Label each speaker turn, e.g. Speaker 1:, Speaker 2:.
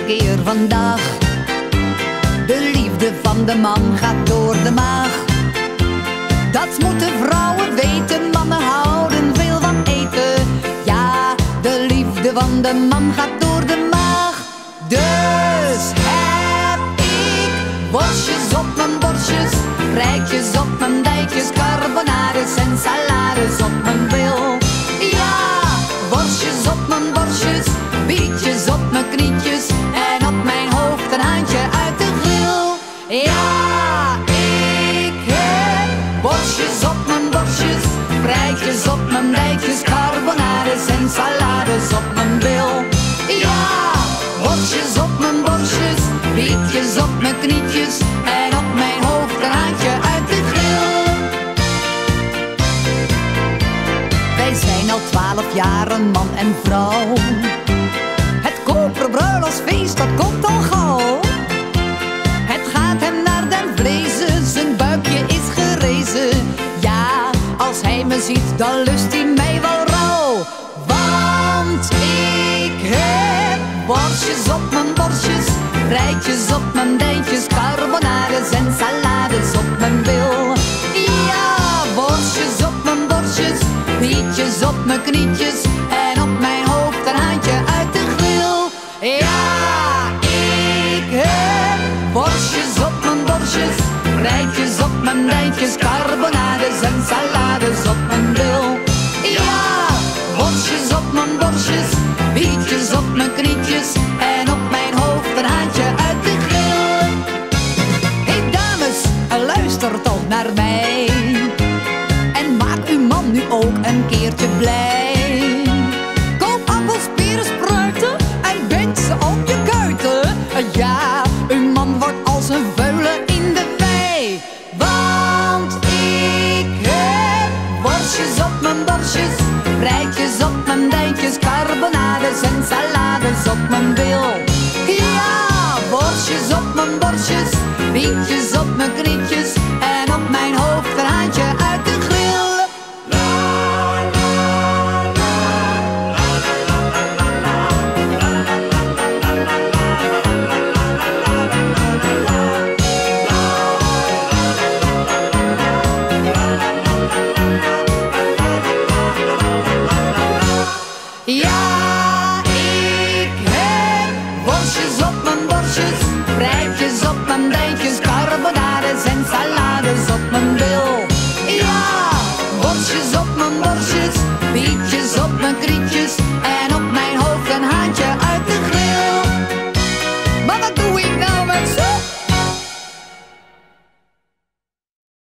Speaker 1: keer vandaag. De liefde van de man gaat door de maag. Dat moeten vrouwen weten, mannen houden veel van eten. Ja, de liefde van de man gaat door de maag. Dus heb ik worstjes op mijn borstjes, rijtjes op mijn dijtjes, carbonades en salades op mijn bil. Ja, worstjes op mijn borstjes, bietjes op mijn knietjes en op mijn hoofd een handje uit de grill. Ja, ik heb worstjes op mijn borstjes, rijtjes op mijn dijtjes, carbonades en salades op mijn bil. Ja, worstjes op mijn borstjes, bietjes op mijn knietjes en op mijn hoofd een handje uit de grill. Wij zijn al 12 jaar een man en vrouw. Het koperbruiloftsfeest, dat komt al gauw. Het gaat hem naar den vlezen, zijn buikje is gerezen. Ja, als hij me ziet, dan lust hij mij wel rauw. Want ik heb worstjes op mijn borstjes, rijtjes op mijn dijtjes, carbonades en salades op mijn bil. Ja, worstjes op mijn borstjes, bietjes op mijn knietjes en op mijn hoofd een handje uit de grill. Ja, ik heb worstjes op mijn borstjes, rijtjes op mijn dijtjes, carbonades en salades op mijn bil. Ja, worstjes op mijn borstjes, bietjes op mijn knietjes en op mijn hoofd een handje uit de grill. Hey dames, luister toch naar mij en maak uw man nu ook een keertje blij. Koop appels, peren, spruiten en bind ze op je kuiten. Ja, uw man wordt als een vuile in de wei. Want ik heb worstjes op mijn borstjes, rijtjes op mijn dijtjes, carbonades en salades op mijn bil. Ja, worstjes op mijn borstjes, bietjes op mijn knietjes en op mijn hoofd een handje uit de grill. Ja, ik heb worstjes op mijn borstjes, rijtjes op mijn dijtjes, carbonades en salades op mijn bil. Ja, worstjes op mijn borstjes, bietjes op mijn krietjes